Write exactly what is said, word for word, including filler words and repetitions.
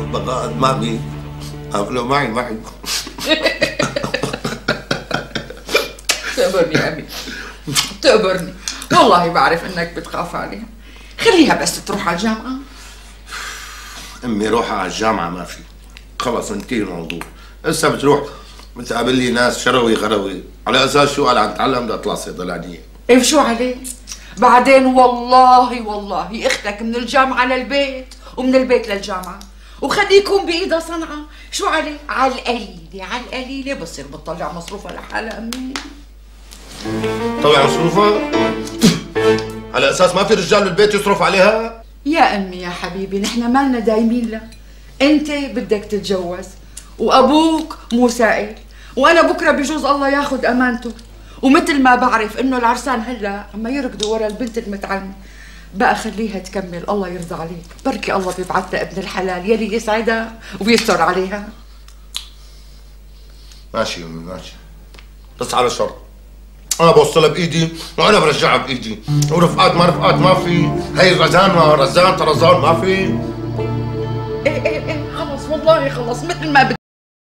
بقى مامي لو معي معي. تقبرني يا أمي، تقبرني، والله بعرف إنك بتخاف عليها. خليها بس تروح على الجامعة. أمي روحها على الجامعة ما في، خلص انتهي الموضوع. هسه بتروح بتقابل لي ناس شروي غروي، على أساس شو قال عم تتعلم بدها تطلع صيدلانية. إيه شو عليه؟ بعدين والله والله اختك من الجامعة للبيت ومن البيت للجامعة، وخليه يكون بإيدها صنعة، شو عليه؟ على القليلة على القليلة بصير بتطلع مصروفها لحالها أمي. طلع مصروفها؟ على أساس ما في رجال بالبيت يصرف عليها؟ يا أمي يا حبيبي نحن مالنا دايمين لها، أنت بدك تتجوز وأبوك مو سائل، وأنا بكرة بجوز الله ياخد أمانته، ومثل ما بعرف إنه العرسان هلا عم يركضوا ورا البنت المتعلمة، بقى خليها تكمل، الله يرضى عليك، بركي الله بيبعث لها ابن الحلال يلي يسعدها وبيستر عليها. ماشي يا أمي ماشي، بس على شرط أنا بوصلها بإيدي وأنا برجعها بإيدي، ورفقات ما رفقات ما في، هي رزان ما رزان طرزان ما في. إيه إيه إيه خلص والله خلص مثل ما بدك.